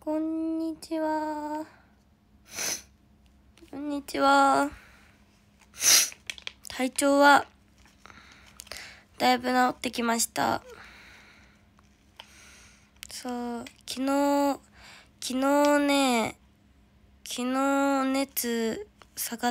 こんにちは。こんにちは。体調はだいぶ治ってきました。そう、昨日熱下がって、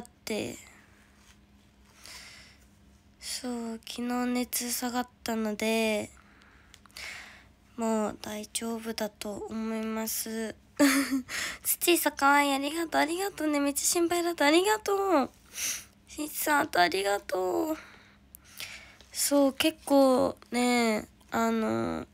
昨日熱下がったので、もう大丈夫だと思います。土さかわいい、ありがとうね。めっちゃ心配だった。ありがとう。しんさん、ありがとう。そう、結構ね、5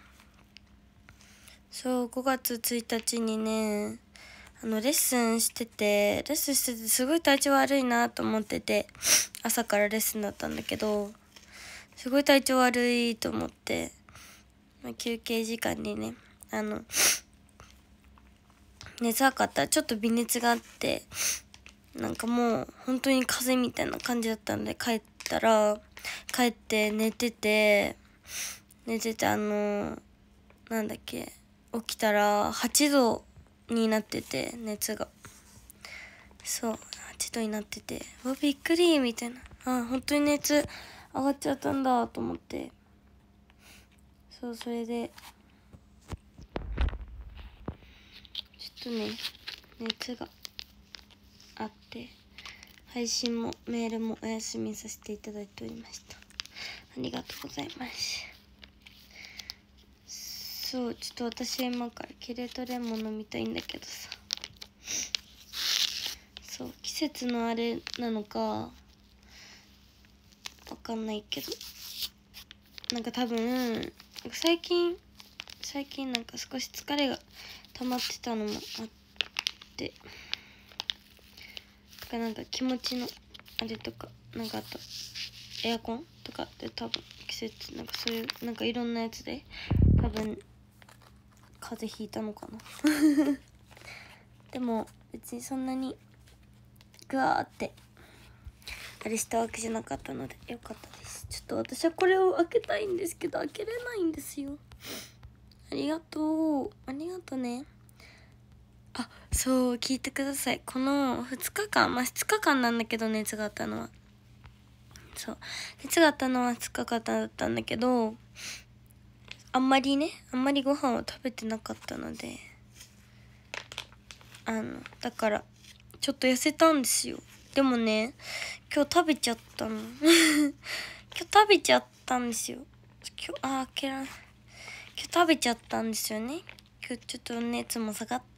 月1日にね、レッスンしててすごい体調悪いなと思ってて、朝からレッスンだったんだけど、すごい体調悪いと思って、休憩時間にね、熱測ったらちょっと微熱があって、なんかもう本当に風邪みたいな感じだったんで、帰って寝てて、なんだっけ、起きたら8度になってて、熱が。そう、8度になってて、びっくりみたいな。本当に熱上がっちゃったんだと思って。そう、それで、ちょっとね、熱があって、配信もメールもお休みさせていただいておりました。ありがとうございます。そう、ちょっと私は今からキレートレモン飲みたいんだけどさ。そう、季節のあれなのかわかんないけど、なんか多分最近なんか少し疲れが溜まってたのもあって、なんか気持ちのあれとか、なんかあとエアコンとかって多分季節なんかそういうなんかいろんなやつで多分風邪ひいたのかな。でも別にそんなにグワーってあれしたわけじゃなかったのでよかったです。ちょっと私はこれを開けたいんですけど開けれないんですよ。ありがとうね。そう、聞いてください。この2日間2日間なんだけど、熱があったのは2日間だったんだけど、あんまりご飯を食べてなかったので、だからちょっと痩せたんですよ。でもね、今日食べちゃったの。今日食べちゃったんですよ。今日食べちゃったんですよね。今日ちょっと熱も下がって、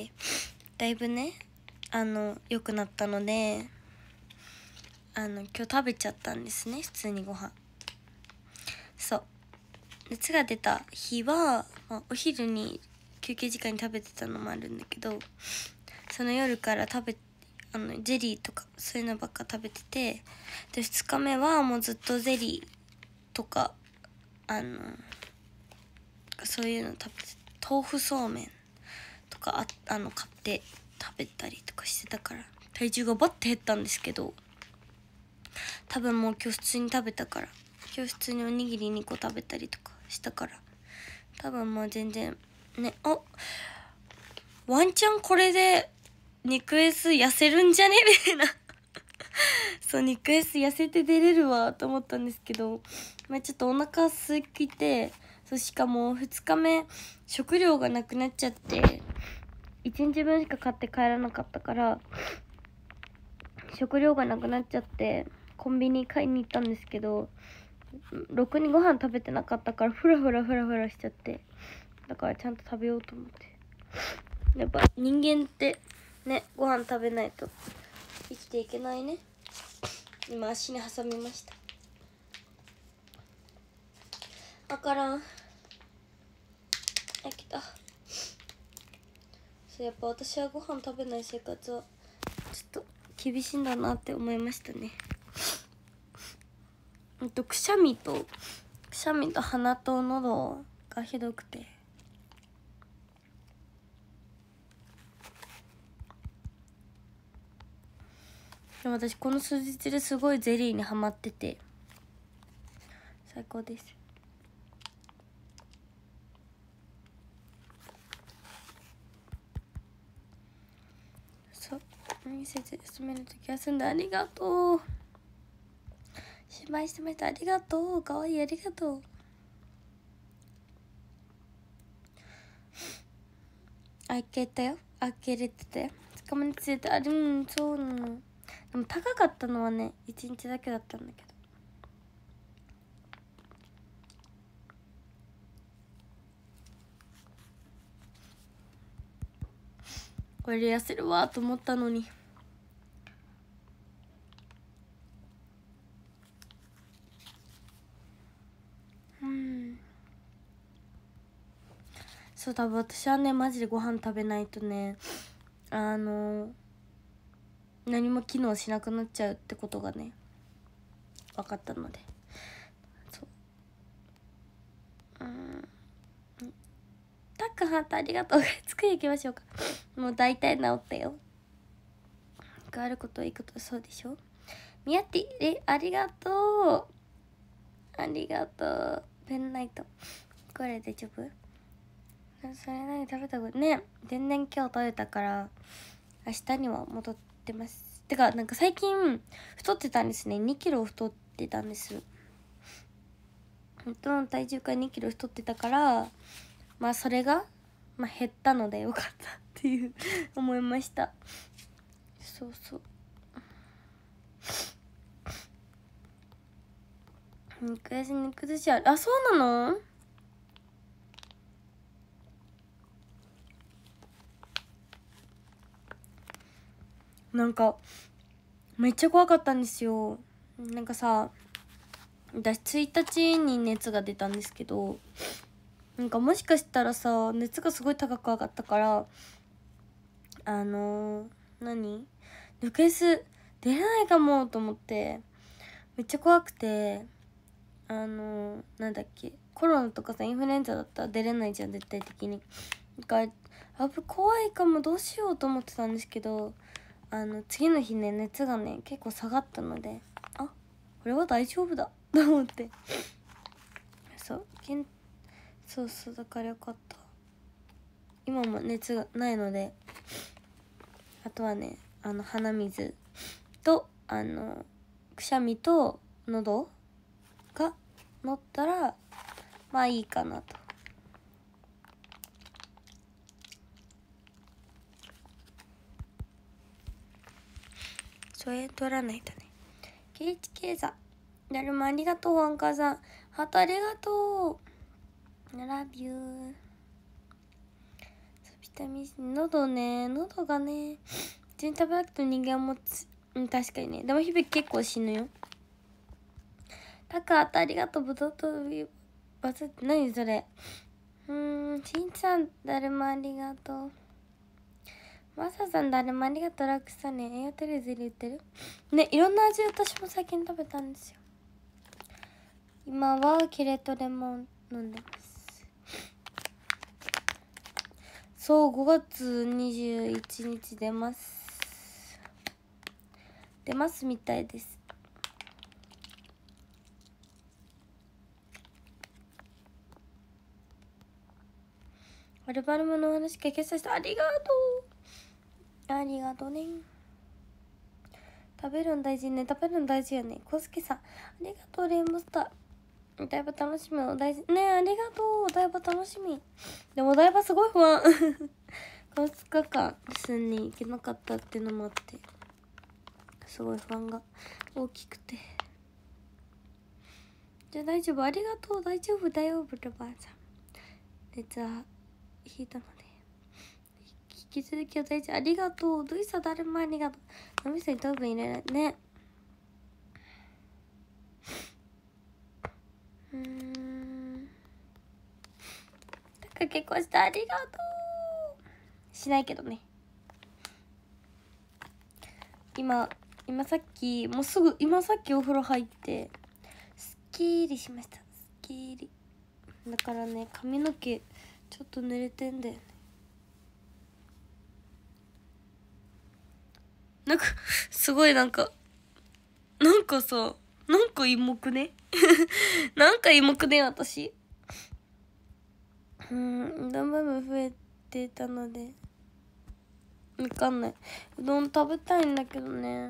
だいぶね、良くなったので、今日食べちゃったんですね、普通にご飯。そう。熱が出た日は、お昼に休憩時間に食べてたのもあるんだけど、その夜からジェリーとかそういうのばっか食べてて、で2日目はもうずっとゼリーとかそういうの食べて、豆腐そうめんとか買って食べたりとかしてたから体重がバッて減ったんですけど、多分もう今日普通に食べたから、今日普通におにぎり2個食べたりとかしたから、多分もう全然ね、ワンチャンこれで肉 S 痩せるんじゃねみたいなそう、肉 S 痩せて出れるわと思ったんですけど、ちょっとお腹空いて、しかも2日目食料がなくなっちゃって、1日分しか買って帰らなかったから食料がなくなっちゃって、コンビニ買いに行ったんですけど、ろくにご飯食べてなかったからフラフラしちゃって、だからちゃんと食べようと思って。やっぱ人間ってね、ご飯食べないと生きていけないね。今足に挟みました。わからん。来た。やっぱ私はご飯食べない生活はちょっと厳しいんだなって思いましたね。くしゃみと鼻と喉がひどくて、でも私この数日ですごいゼリーにハマってて最高です。 休めるとき休んでありがとう。芝居してました。ありがとう。かわいい、ありがとう。開けたよ。開けれてたよ。捕まえてて、そうなの。でも高かったのはね、1日だけだったんだけど。これで痩せるわと思ったのに。そう、多分私はねマジでご飯食べないとね何も機能しなくなっちゃうってことがね分かったので、そうタックハートありがとう。作り行きましょうか。もう大体治ったよ。あることいいことそうでしょ。みやってありがとう。ありがとう。ペンライトこれ大丈夫？それ何食べたことね。全然今日食べたから明日には戻ってます。てかなんか最近太ってたんですね。2キロ太ってたんです。本当の体重から2キロ太ってたから、まあそれが、まあ、減ったのでよかったっていう思いました。そうそう。肉やし肉寿司ある。あ、そうなの？なんかめっちゃ怖かったんですよ。なんかさ、私1日に熱が出たんですけど、なんかもしかしたらさ熱がすごい高く上がったから何抜けす出れないかもと思ってめっちゃ怖くて、なんだっけ、コロナとかさインフルエンザだったら出れないじゃん絶対的に。だから怖いかも、どうしようと思ってたんですけど、次の日ね熱がね結構下がったので、あ、これは大丈夫だと思ってそうそうだからよかった。今も熱がないので、あとはね鼻水とくしゃみと喉が乗ったらまあいいかなと。それ取らないとね。KHK 座だるまありがとう。ワンカーさんハートありがとう。ラビュー。ビタミン C 喉がね全然食べなくて人間持つ。確かにね。でも日々結構死ぬよ。タカハートありがとう。ブドウとバズって何それ。しんちさんだるまありがとう。マサさんだるまありがとう。ラクサねエアテレゼリ売ってるね。いろんな味私も最近食べたんですよ。今はキレとレモン飲んでます。そう5月21日出ますみたいです。アルバムの話かけさせてありがとう。ありがとうね。食べるの大事ね。食べるの大事よね。コウスケさんありがとう。レインボスターだいぶ楽しみを大事ね。ありがとう。だいぶ楽しみ。でもだいぶすごい不安この2日間レッスンに行けなかったっていうのもあってすごい不安が大きくて。じゃあ大丈夫。ありがとう。大丈夫だよブルバーさん。熱は引いたので引き続きお大事ありがとう。ドイサだるまありがとう。飲み水糖分入れないね。だから結婚してありがとう。しないけどね。今さっきお風呂入ってすっきりしました。すっきりだからね髪の毛ちょっと濡れてんだよね。なんかすごいなんかさなんか芋くねなんか芋くね私。だんだん増えてたのでわかんない。うどん食べたいんだけどね。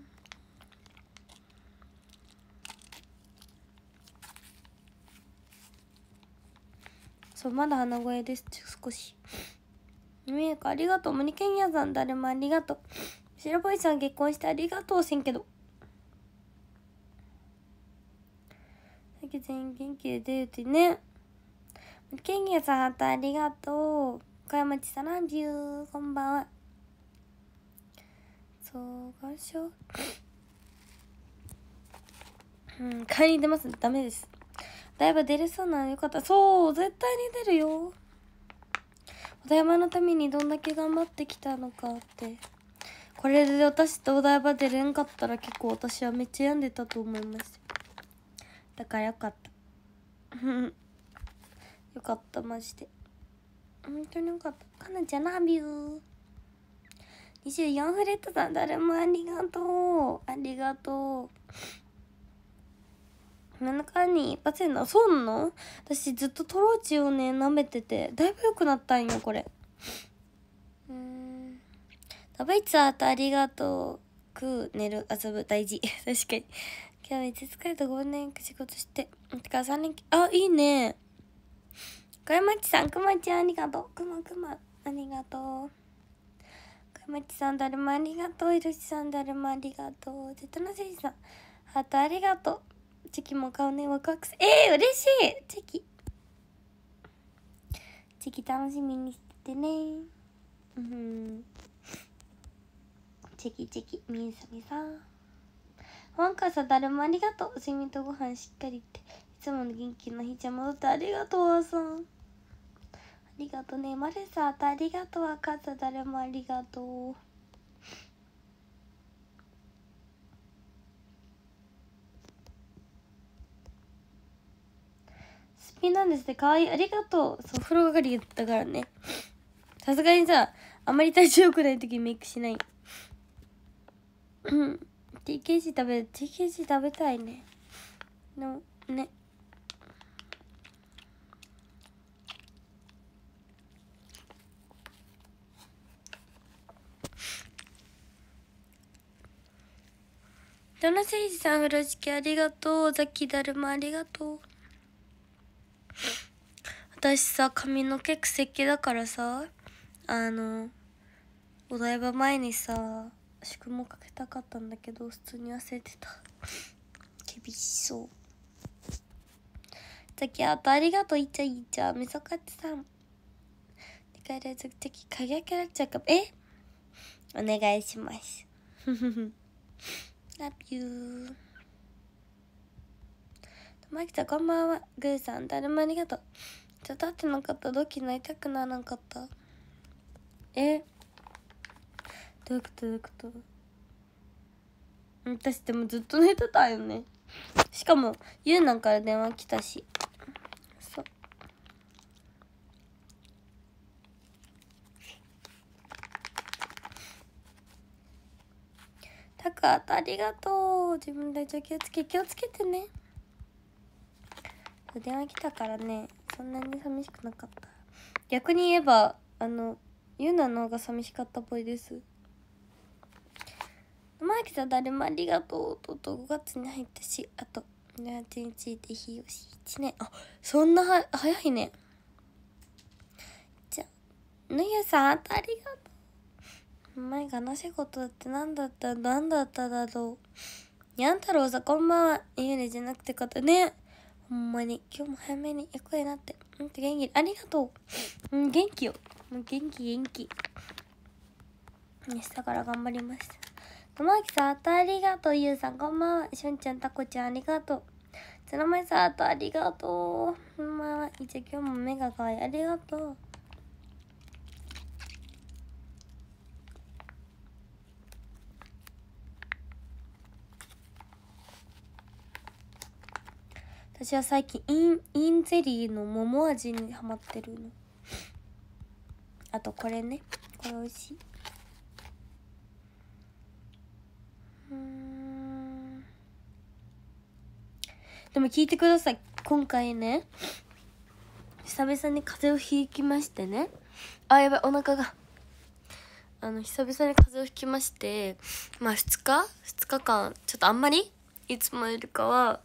そう、まだ鼻声です。少し。みゆかありがとう。森健也さん、誰もありがとう。白ボイさん結婚してありがとうせんけど。さっき全員元気で出るってね。森健也さん、ハートありがとう。小山地さん、ランビュー。こんばんは。そうがしょ。帰りに出ます。ダメです。お台場出れそうなのよかった。そう、絶対に出るよ。お台場のためにどんだけ頑張ってきたのかって。これで私とお台場出れんかったら結構私はめっちゃ病んでたと思います。だからよかった。よかった、マジで。本当によかった。かなちゃん、ラビュー。24フレットさん、誰もありがとう。ありがとう。7日に一発やな。そうなの？私ずっとトローチをね、舐めてて、だいぶ良くなったんよ、これ。食べつあとありがとう。食う、寝る、遊ぶ、大事。確かに。今日めっちゃ疲れた。5年仕事して。てか3連休。あ、いいね。小山ちさん、くまちゃんありがとう。くま、ありがとう。小山ちさん、誰もありがとう。ひろしさん、誰もありがとう。テトナセイさん、ハートありがとう。チェキも顔ね、ワクワクす。嬉しい。チェキ楽しみにしててね。チェキ、みさみさん。ワンカさん、誰もありがとう。睡眠とご飯しっかりって。いつもの元気の日ちゃん戻ってありがとう、わさん。ありがとうね。マルサーとありがとう。赤さん、誰もありがとう。すっぴんなんですね。かわいい。ありがとう。そう、風呂上がりやったからね。さすがにさ、あんまり体調良くない時メイクしない。TKG 食べたいね。の、ね。ドナセイジさん、風呂敷ありがとう。ザキダルマありがとう。私さ、髪の毛癖だからさ、お台場前にさ、宿毛かけたかったんだけど、普通に忘れてた。厳しそう。ザキあとありがとう。いっちゃ。みそかつさん。2回連続的輝きられちゃうかも。お願いします。Love you。マキさん、こんばんは。グーさん、誰もありがとう。ちょっと会ってなかった。同期になりたくならなかった。どういうこと私でもずっと寝てたよね。しかも、ゆうなんから電話来たし。そう。たくありがとう。自分で気をつけてね。電話来たからね、そんなに寂しくなかった。逆に言えば、ゆうなの方が寂しかったっぽいです。マーキさん、誰もありがとう。とうとう5月に入ったし、あと18日で日よし1年。あ、そんな早いね。じゃあ、ぬゆさん、ありがとう。前悲しいことだって何だっただろう。にゃん太郎さん、こんばんは。ゆうねじゃなくて方ね。ほんまに、今日も早めに行くようになって。元気。ありがとう。元気よ。もう元気。明日から頑張ります。ともあきさん、ありがとう。ゆうさん、こんばんは。しゅんちゃん、たこちゃん、ありがとう。つなまいさん、ありがとう。こんばんは。今日も目がかわいい。ありがとう。私は最近インゼリーの桃味にハマってるの。あとこれね、これ美味しい。でも聞いてください。今回ね、久々に風邪をひきましてね。やばい、お腹が久々に風邪をひきまして、まあ2日間ちょっとあんまりいつもよりかは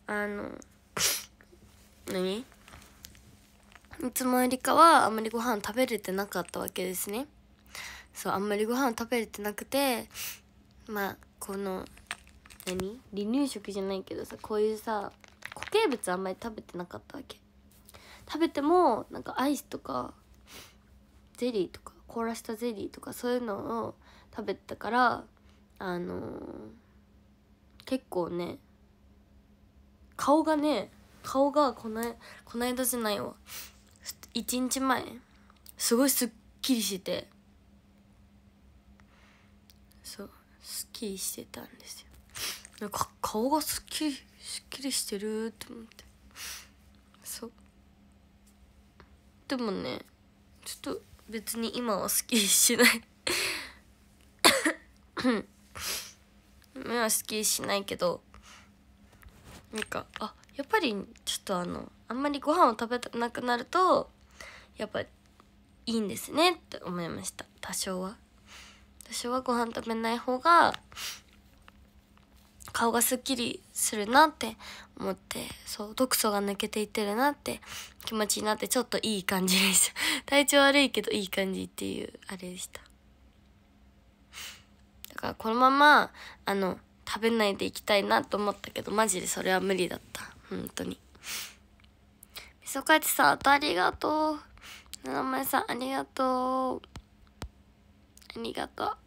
いつもよりかはあんまりご飯食べれてなかったわけですね。そう、あんまりご飯食べれてなくて、まあこの離乳食じゃないけどさ、こういうさ固形物あんまり食べてなかったわけ。食べてもなんかアイスとかゼリーとか凍らしたゼリーとかそういうのを食べてたから、結構ね顔がこの間じゃないわ、1日前すごいすっきりしてて、そうすっきりしてたんですよ。なんか顔がすっきりしてるって思って。そうでもねちょっと別に今はすっきりしない目はすっきりしないけど、なんかやっぱりちょっとあんまりご飯を食べたくなくなるとやっぱいいんですねって思いました。多少はご飯食べない方が顔がすっきりするなって思って、そう毒素が抜けていってるなって気持ちになって、ちょっといい感じでした体調悪いけどいい感じっていうあれでした。だからこのまま食べないでいきたいなと思ったけど、マジでそれは無理だった。本当に。みそかちさんありがとう。七前さんありがとう。ありがとう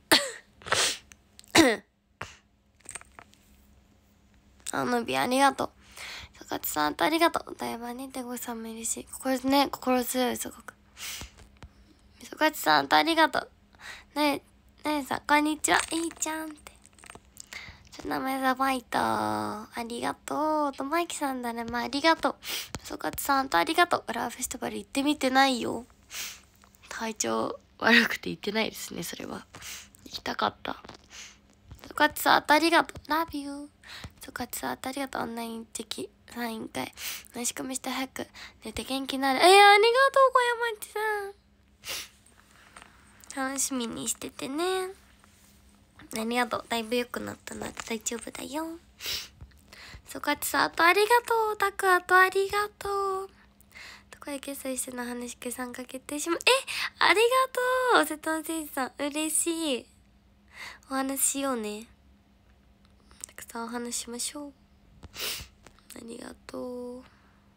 のびありがとう。みそかちさんありがとう。お台場にてごさんもいるし、心強いすごく。みそかちさんありがとう。ねえさんこんにちは、いいちゃんって名前ザバイトありがとう。とまいきさんだね、まあ、ありがとう。そかつさんとありがとう。フラワーフェスティバル行ってみてないよ。体調悪くて行ってないですね。それは行きたかった。そかつさんとありがとう。Love you。そかつさんとありがとう。オンライン的サイン会仕込みして早く寝て元気になる。ありがとう小山地さん。楽しみにしててね。ありがとう。だいぶ良くなったので大丈夫だよ。そかちさんありがとう。たくあありがとう。とこや決済しての話け参加決定しま、ありがとう。瀬戸のせいさん嬉しい。お話しようね。たくさんお話しましょう。ありがとう。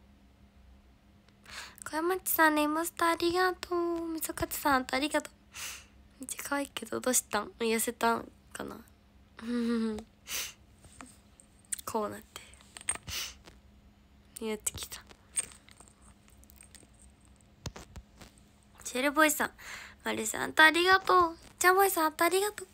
小山地さんね、マスターありがとう。みそかちさんありがとう。めっちゃ可愛いけどどうしたん？痩せたんかなこうなってやってきた。シェルボイさんマリさんありがとう。ジャンボイさんありがとう。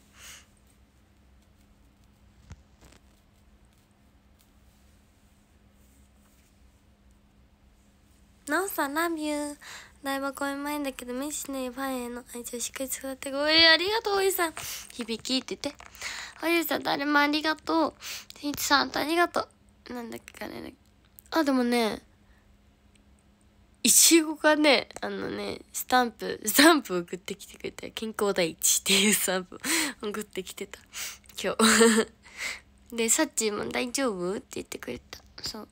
なおさんラビュー。だいぶ公演前だけどメッシのファンへの愛情しっかり伝わってごめん。ありがとうおゆさん。響きって言って。おゆさん誰もありがとう。てんいちさんありがとう。なんだっけかね。でもねいちごがねスタンプ送ってきてくれた。健康第一っていうスタンプ送ってきてた今日でサッチーも大丈夫って言ってくれた。そう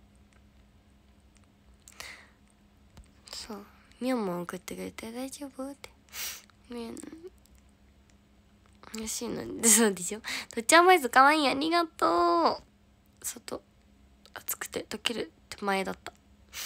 みおも送ってくれて大丈夫って嬉しいので。そうでしょ。とっちゃんボイスかわいい。ありがとう。外暑くて溶ける手前だった。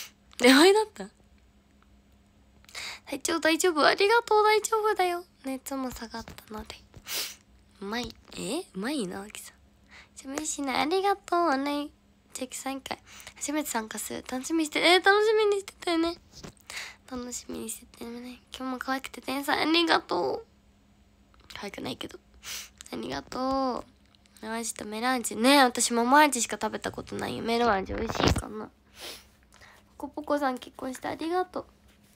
体調大丈夫？ありがとう。大丈夫だよ。熱も下がったのでうまいなあきさん。しゃべりしない。ありがとうね。チェキ3回初めて参加する。楽しみにして楽しみにしてたよね。楽しみにしててね。今日も可愛くて天才。ありがとう。可愛くないけどありがとう。マジとメロン味ね。私桃味しか食べたことないよ。メロン味美味しいかな。ポコポコさん結婚してありがとう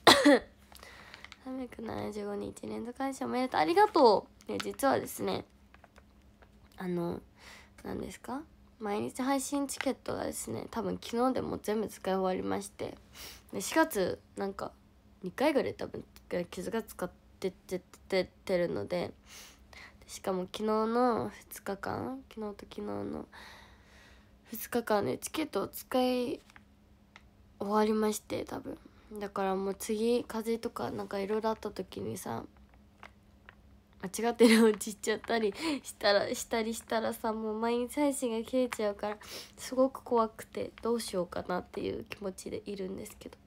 375日連続配信おめでとう。ありがとう。実はですね何ですか、毎日配信チケットがですね多分昨日でもう全部使い終わりまして、で4月なんか2回ぐらい多分傷が使っってってるので、しかも昨日の2日間昨日と昨日の2日間でチケットを使い終わりまして、多分だからもう次風邪とかなんかいろいろあった時にさ、間違ってる落ちちゃったりしたらさ、もう毎日配信が切れちゃうからすごく怖くてどうしようかなっていう気持ちでいるんですけど、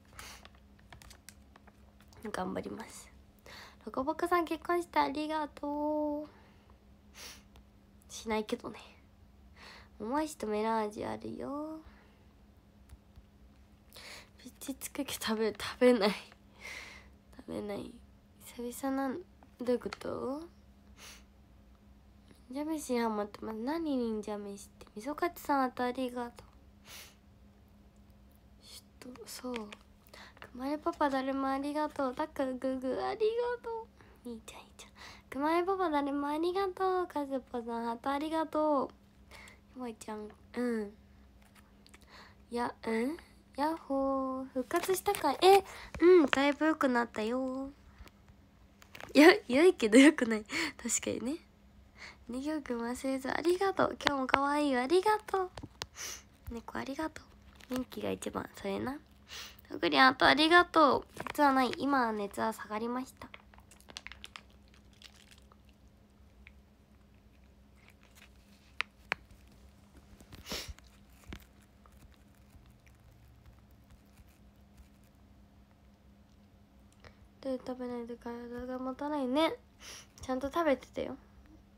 頑張ります。ロコボコさん結婚してありがとう。しないけどね。桃石とメラージュあるよ。ピッチつけ食べない久々なん。どういうこと？忍者飯ハマってます。何忍者飯って。みそかちさんありがとう。そうくまれパパ誰もありがとう。たくググありがとう。いいじゃんくまれパパ誰もありがとう。かずぽさんハートありがとう。もいちゃんやっほー復活したかい。だいぶ良くなったよ。良いけど良くない確かにね。2行くん忘れずありがとう。今日も可愛いよありがとう。猫ありがとう。元気が一番。それな。ふぐりあとありがとう。熱はない。今は熱は下がりました。で食べないと体が持たないね。ちゃんと食べてたよ。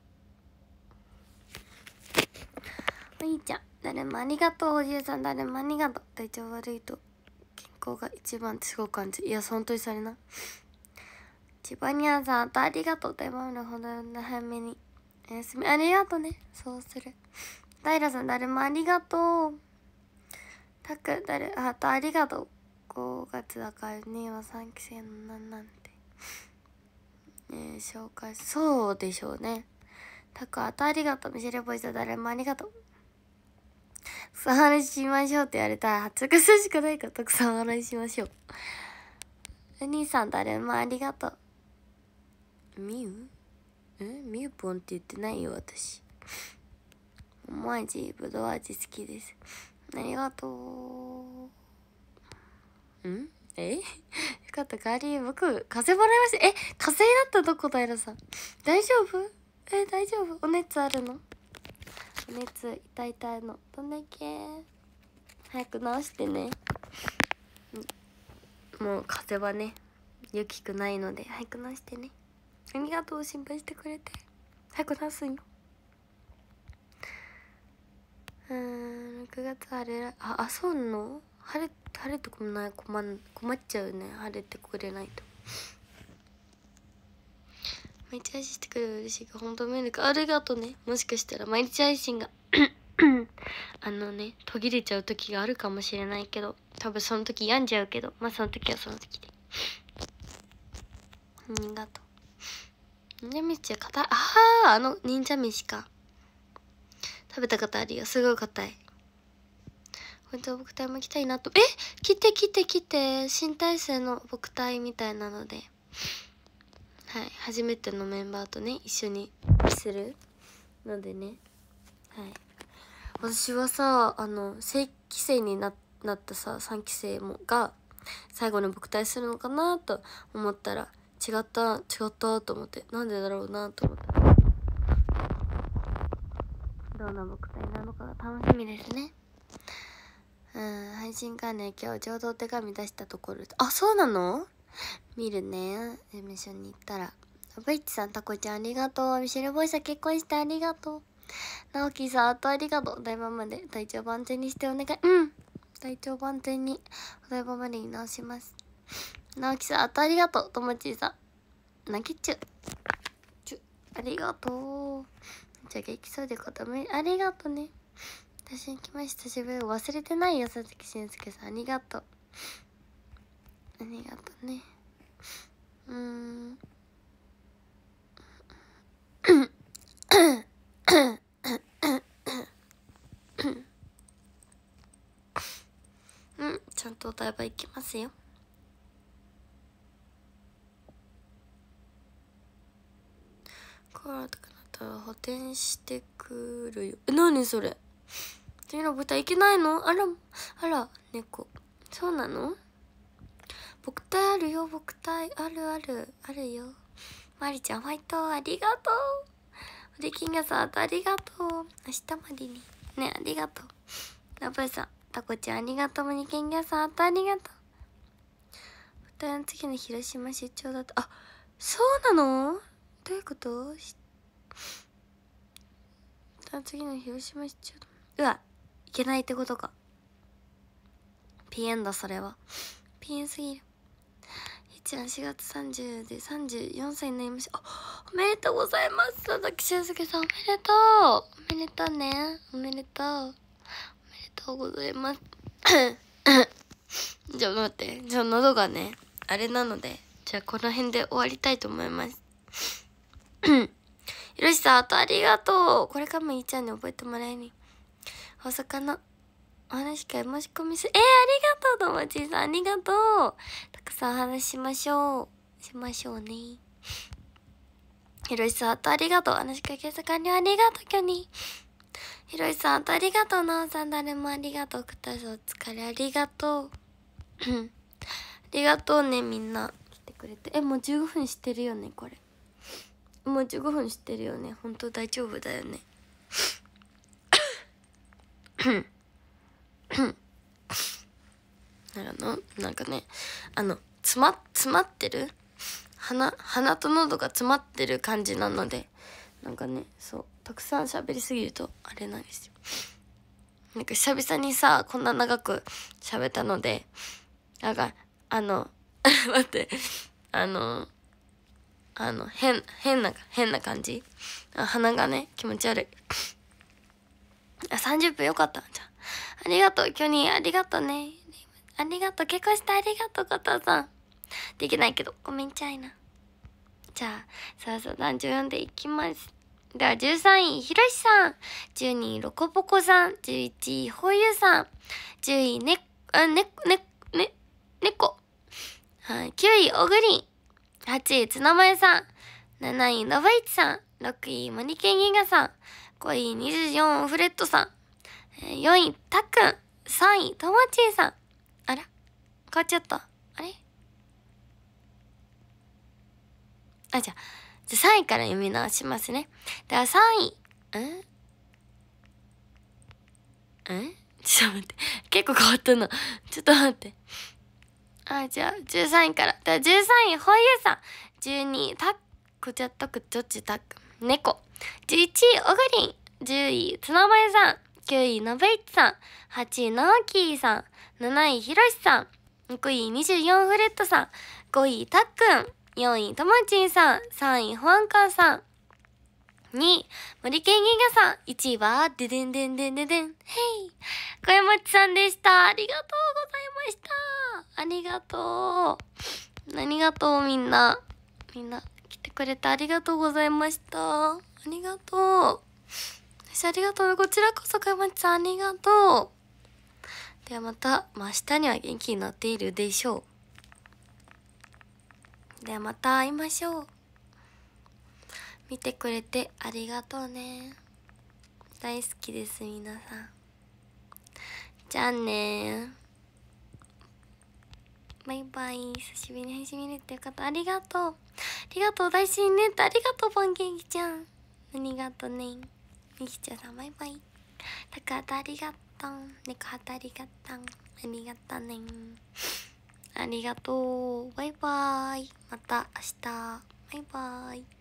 お兄ちゃん誰もありがとう。おじいさん誰もありがとう。体調悪いと健康が一番ってすごく感じ。いや本当にそれな。千葉にゃんさんありがとう。大豆のほど早めにおやすみありがとうね。そうする。平さん誰もありがとう。たくありがとう。5月だからねは3期生のなんて紹介そうでしょうね。たくありがとう。ミシェルボイス誰もありがとう。たくさん話しましょうって言われたら発音すしかないからたくさん話しましょう。お兄さん誰もありがとう。ミュポンって言ってないよ私。桃味ぶどう味好きです。ありがとう。よかった。代わりに僕風邪もらいました。風邪だったどこ平さん大丈夫？大丈夫？お熱あるの？お熱痛いのどんだけ早く治してね。もう風邪はねよきくないので早く治してね。ありがとう心配してくれて。早く治すんよ。6月晴れそうなの？晴れてこない困っちゃうね。晴れてくれないと。毎日配信してくれる嬉しいが本当メールかありがとうね。もしかしたら毎日配信が途切れちゃう時があるかもしれないけど、多分その時病んじゃうけど、まあその時はその時で。ありがとう。忍者飯は硬い。忍者飯か。食べたことあるよ。すごい硬い。本当は僕体も来たいなと。来て新体制の僕体みたいなので、はい、初めてのメンバーとね一緒にするのでね。はい、私はさ正規生になったさ3期生が最後の僕体するのかなと思ったら違ったと思って、なんでだろうなと思って、どんな僕体なのかが楽しみですね。配信関連今日ちょうどお手紙出したところで、そうなの？見るね。事務所に行ったら。ブイッチさん、タコちゃんありがとう。ミシェルボイさん結婚してありがとう。直樹さんありがとう。お台場まで体調万全にしてお願い。体調万全にお台場までに直します。直樹さんありがとう。ともちーさん泣きちゅありがとう。じゃあ元気そうで固めありがとうね。私に来ました。久しぶり。忘れてないよ。佐々木俊介さんありがとう。ありがとうね。ちゃんとお台場行きますよ。 たら補填してくるよ。何それ、次の舞台行けないの？あら猫。そうなの？僕体あるよ、僕体あるよ。まりちゃんファイトありがとう。おできんがさんありがとう。明日までにね、ありがとう。ラブさん、タコちゃんありがとう。もにけんがさんありがとう。舞台の次の広島出張だった。あ、そうなの？どういうこと？次の広島出張だ。うわ、いけないってことか。ピエンだ、それは。ピエンすぎる。ひーちゃん4月30で34歳になりました。あ、おめでとうございます。佐々木俊介さん、おめでとう。おめでとうね。おめでとう。おめでとうございます。じゃあ待って。じゃあ喉がね、あれなので、じゃあこの辺で終わりたいと思います。ひろしさん、ありがとう。これからもいいちゃんに覚えてもらえに。大阪のお話会申し込みす、ありがとう、ともちんさん、ありがとう。たくさんお話しましょうね。ひろしさん、ありがとう。話し会計査完了ありがとう、きょに。ひろしさん、ありがとう。なおさん、誰もありがとう。くたそう、お疲れ、ありがとう。ありがとうね、みんな。来てくれて。もう15分してるよね、これ。もう15分してるよね。ほんと大丈夫だよね。なんかね、詰まってる鼻と喉が詰まってる感じなので、なんかね、そう、たくさん喋りすぎるとあれなんですよ。なんか久々にさ、こんな長く喋ったので、なんか、待って、変な感じ。鼻がね、気持ち悪い。30分よかった。じゃありがとう、キョニー、ありがとうね。ありがとう、結婚してありがとう、加藤さん。できないけど、ごめんちゃいな。じゃあ、さあさあ、男女読んでいきます。では、13位、ひろしさん。12位、ロコポコさん。11位、ほうゆうさん。10位、猫。はい、9位、おぐりん。8位、つなまえさん。7位、のぶいちさん。6位、モニケンギガさん。5位、24、フレットさん。4位、たっくん。3位、ともちんさん。あら？変わっちゃった。あれ？じゃあ3位から読み直しますね。では3位。ちょっと待って。結構変わったな。ちょっと待って。じゃあ13位から。では13位、ほうゆうさん。12位、たっくちゃったくちょっちたっく。猫。11位、おぐりん。10位、つのまえさん。9位、のぶいちさん。8位、のおきーさん。7位、ひろしさん。6位、24フレットさん。5位、たっくん。4位、ともちんさん。3位、ほわんかんさん。2位、森健ギガさん。1位は、ででんでんでんででん。へい。小山ちさんでした。ありがとうございました。ありがとう。ありがとう、みんな。みんな、来てくれてありがとうございました。ありがとう。私ありがとう。こちらこそ、小山ちさん、ありがとう。ではまた、明日には元気になっているでしょう。ではまた会いましょう。見てくれてありがとうね。大好きです、皆さん。じゃあねー。バイバイ。久しぶりに配信見れてよかった。ありがとう。ありがとう。大親ねってありがとう、パンケーキちゃん。ありがとうね。みきちゃんさん、バイバイ。たかはたありがとう。猫はたありがとう。ありがとうね。ありがとう。バイバイ。また明日。バイバイ。